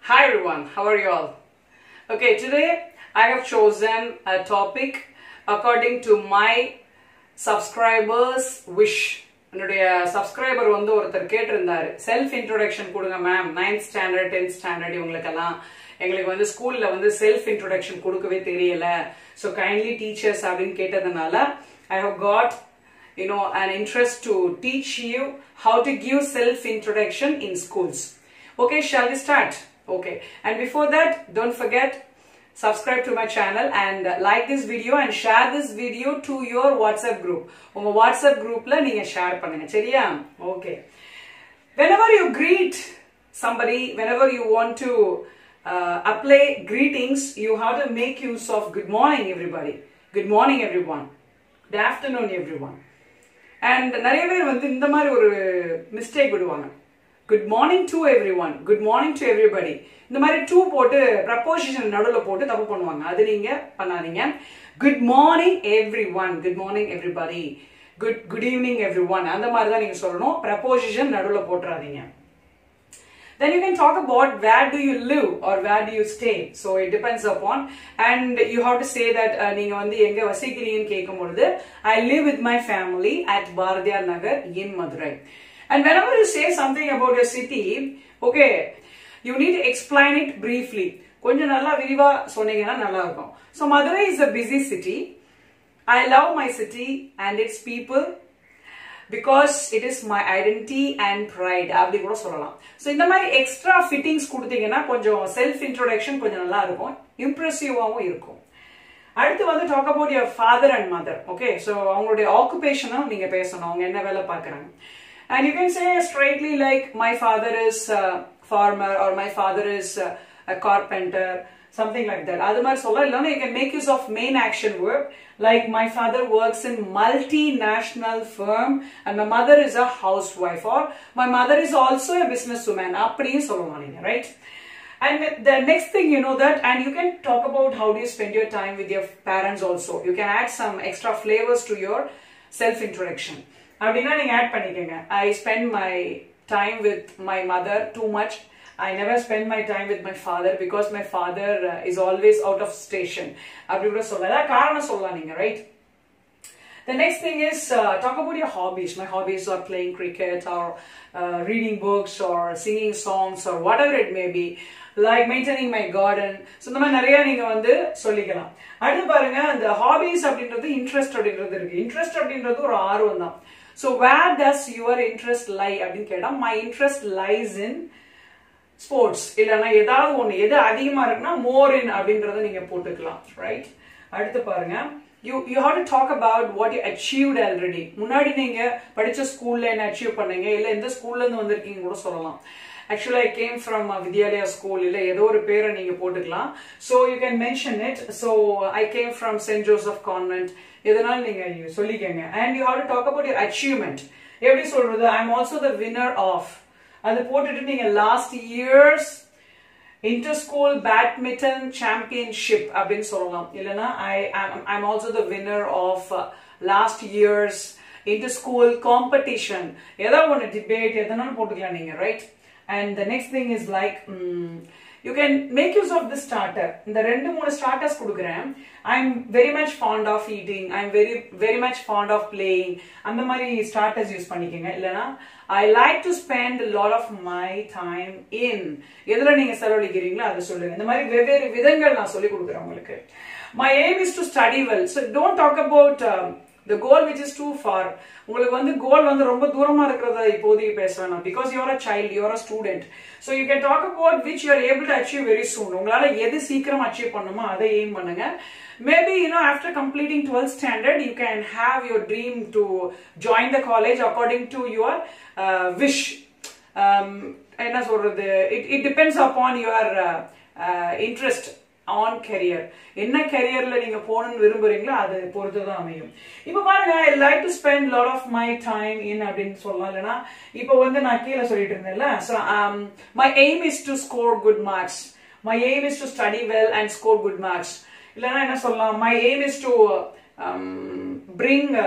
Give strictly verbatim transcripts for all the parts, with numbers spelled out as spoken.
Hi everyone, how are you all? Okay, today I have chosen a topic according to my subscribers wish. என்னுடைய subscriber வந்து ஒருத்தர் கேட்டிருந்தாரு, self introduction கொடுங்க ma'am, ninth standard tenth standard இவங்களுக்கெல்லாம் எங்களுக்கு வந்து ஸ்கூல்ல வந்து செல்ஃப் இன்ட்ரோடக்ஷன் கொடுக்கவே தெரியல, ஸோ கைண்ட்லி டீச்சர்ஸ் அப்படின்னு கேட்டதுனால I have got you know an interest to teach you how to give self introduction in schools. Okay, shall we start? Okay, and before that, don't forget, subscribe to my channel and like this video and share this video to your WhatsApp group. Unga WhatsApp group la neenga share pannunga, seriya? Okay, whenever you greet somebody, whenever you want to uh, apply greetings, you have to make use of good morning everybody, good morning everyone, good afternoon everyone. And நிறைய பேர் வந்து இந்த மாதிரி ஒரு mistake விடுவாங்க, good morning to everyone, good morning to everybody, இந்த மாதிரி two போட்டு ப்ரப்போசிஷன் நடுவில் போட்டு தப்பு பண்ணுவாங்க. அது நீங்க பண்ணாதீங்க. Good morning everyone, good morning everybody, good good evening everyone, அந்த மாதிரி தான் நீங்க சொல்லணும். ப்ரப்போசிஷன் நடுவில் போட்டுறாதீங்க. Then you can talk about where do you live or where do you stay. So it depends upon, and you have to say that நீங்க வந்து எங்க வசிக்கிறீங்கன்னு கேட்கும்போது I live with my family at Bharatiyar Nagar in Madurai. And whenever you say something about your city, okay, you need to explain it briefly. கொஞ்சம் நல்லா விரிவா சொன்னீங்கன்னா நல்லா இருக்கும். So Madurai is a busy city. I love my city and its people because it is my identity and pride அப்படி கூட சொல்லலாம். So இந்த மாதிரி எக்ஸ்ட்ரா ஃபிட்டிங்ஸ் கொடுத்தீங்கன்னா கொஞ்சம் செல்ஃப் இன்ட்ரோடக்ஷன் கொஞ்சம் நல்லா இருக்கும், இம்ப்ரெசிவாவும் இருக்கும். அடுத்து வந்து talk about your father and mother. Okay, so அவங்களுடைய ஆக்குபேஷனும் நீங்க பேசணும், அவங்க என்ன வேலை பார்க்கறாங்க. And you can say straightly like my father is a farmer or my father is a carpenter, something like that. அது மாதிரி சொல்ல இல்லனா you can make use of main action verb like my father works in multinational firm and my mother is a housewife, or my mother is also a businesswoman, அப்படியே சொல்லலாம் நீங்க, right? And the next thing you know that, and you can talk about how do you spend your time with your parents also. You can add some extra flavors to your self introduction. அப்படினா நீங்க add பண்ணிக்கங்க, I spend my time with my mother too much, I never spend my time with my father because my father uh, is always out of station. அப்படி கூட சொல்லலாம், காரணம் சொல்லலாம் நீங்க, right? The next thing is uh, talk about your hobbies. My hobbies are playing cricket or uh, reading books or singing songs or whatever it may be, like maintaining my garden. So இந்த மாதிரி நிறைய நீங்க வந்து சொல்லிக்கலாம். அடுத்து பாருங்க, அந்த ஹாபிஸ் அப்படின்றது இன்ட்ரெஸ்ட் அப்படின்றது இருக்கு. இன்ட்ரெஸ்ட் அப்படின்றது ஒரு ஆர்வம் தான். So where does your interest lie அப்படின்னு கேட்டா my interest lies in sports, இல்லனா ஏதாவது ஒண்ணு எது அதிகமா இருக்குன்னா மோர் இன் அப்படின்றத நீங்க போட்டுக்கலாம், ரைட்? அடுத்து பாருங்க, you you have to talk about what you achieved already. முன்னாடி நீங்க படிச்ச ஸ்கூல்ல என்ன அச்சீவ் பண்ணீங்க, இல்ல எந்த ஸ்கூல்ல இருந்து வந்திருக்கீங்க கூட சொல்லலாம். Actually I came from a Vidyalaya school, இல்ல ஏதோ ஒரு பேரை நீங்க போட்டுக்கலாம். So you can mention it. So I came from Saint Joseph Convent, இதனால நீங்க சொல்லிக்கங்க. And you have to talk about your achievement. எப்படி சொல்றது, I am also the winner of, அது போட்டுட்டு நீங்க last year's inter school badminton championship அப்படின்னு சொல்லலாம். இல்லனா I I am also the winner of last year's inter school competition, ஏதாவது ஒன்று டிபேட் எதனாலும் போட்டுக்கலாம் நீங்க, right? And the next thing is like you can make use of this starter. இந்த ரெண்டு மூணு ஸ்டார்டர்ஸ் கொடுக்குறேன். I'm very much fond of eating, I'm very very much fond of playing, அந்த மாதிரி ஸ்டார்டர்ஸ் யூஸ் பண்ணிக்கங்க. இல்லனா I like to spend a lot of my time in, எதுல நீங்க செலவழிக்கிறீங்களோ அதை சொல்லுங்க. இந்த மாதிரி வெவ்வேறு விதங்கள் நான் சொல்லி கொடுக்குறேன் உங்களுக்கு. My aim is to study well. So don't talk about um, the goal which is too far. உங்களுக்கு வந்து கோல் வந்து ரொம்ப தூரமா இருக்கிறத இப்போதைக்கு பேச வேணாம், because you are a child, you are a student. So you can talk about which you are able to achieve very soon. உங்களால எது சீக்கிரம் அச்சீவ் பண்ணுமோ அதை எய்ம் பண்ணுங்க. Maybe you know after completing twelfth standard you can have your dream to join the college according to your uh, wish. Um என்ன சொல்றது, it it depends upon your uh, uh, interest on career. என்ன careerல நீங்க போகணும்னு விரும்புறீங்களோ அது பொறுத்து தான் அமையும். இப்போ பாருங்க, I like to spend a lot of my time in அப்படின்னு சொல்லலாம். இல்லனா இப்போ வந்து நான் கீழே சொல்லிட்டு இருந்தேன்ல, so um my aim is to score good marks, my aim is to study well and score good marks. இல்லனா என்ன சொல்லலாம், my aim is to um bring uh,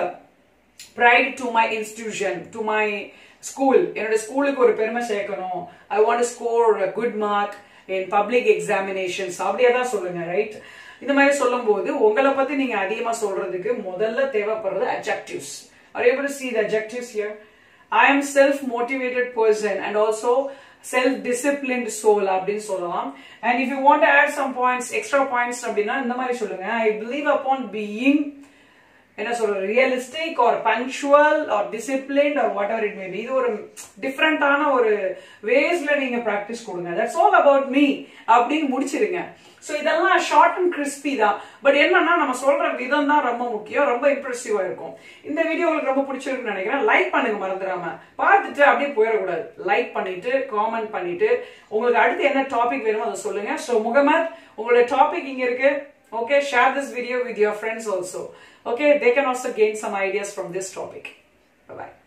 pride to my institution, to my school. என்னோட ஸ்கூலுக்கு ஒரு பெருமை சேர்க்கணும். I want to score a good mark in public examinations அப்படியே தான் சொல்லுங்க ரைட் இந்த மாதிரி சொல்லும்போது உங்களை பத்தி நீங்க அதிகமா சொல்றதுக்கு முதல்ல தேவைப்படுறது adjectives are you able to see the adjectives here I am self motivated person and also self disciplined soul அப்படினு சொல்லலாம் and if you want to add some points extra points அப்படினா இந்த மாதிரி சொல்லுங்க I believe upon being என்ன சொல்ற realistic or punctual or disciplined or whatever it may be இது ஒரு டிஃபரண்டான ஒரு வேஸ்ல நீங்க பிராக்டிஸ் கொடுங்க that's all about me அப்படினு முடிச்சிருங்க சோ இதெல்லாம் ஷார்ட் அண்ட் கிறிஸ்பி தான் பட் என்னன்னா நம்ம சொல்ற விதம் தான் ரொம்ப முக்கியம் ரொம்ப இம்ப்ரெசிவா இருக்கும் இந்த வீடியோ உங்களுக்கு ரொம்ப பிடிச்சிருக்குன்னு நினைக்கிறேன் லைக் பண்ணுங்க மறந்துடாம பார்த்துட்டு அப்படியே போயிடக்கூடாது லைக் பண்ணிட்டு காமெண்ட் பண்ணிட்டு உங்களுக்கு அடுத்து என்ன டாபிக் வேணுமோ அதை சொல்லுங்க சோ முகமது உங்களுடைய டாபிக் இங்க இருக்கு okay share this video with your friends also okay they can also gain some ideas from this topic bye bye